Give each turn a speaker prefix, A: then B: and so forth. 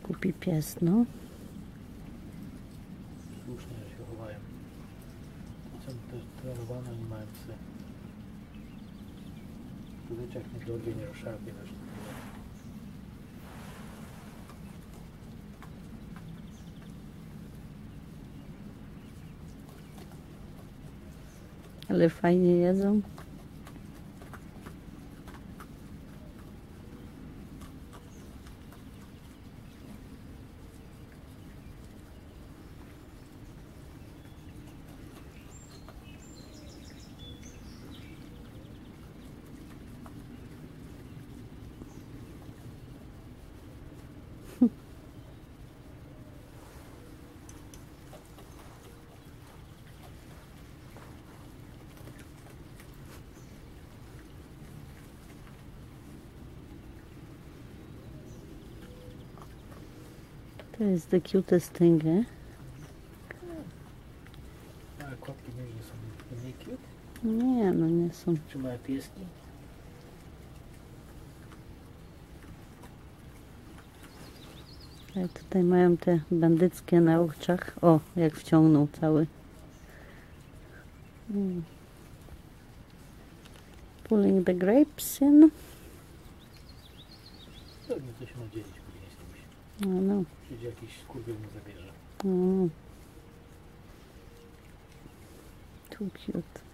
A: Głupi pies, no.
B: Słusznie, że się chowają. Są też trenowane, oni mają psy. Tu wiecie, jak nie dorwie, nie rozszarpie też.
A: Ale fajnie jedzą. To jest the cutest thing, eh?
B: A kotki nie są mniej cute?
A: Nie, no nie są.
B: Czy mają pieski?
A: Ale tutaj mają te bandyckie na oczach. O, jak wciągnął cały. Pulling the grapes in.
B: Pewnie coś ma dzielić później z kimś.
A: No.
B: Przyjdzie jakiś skurwiel mu zabierze.
A: Too cute.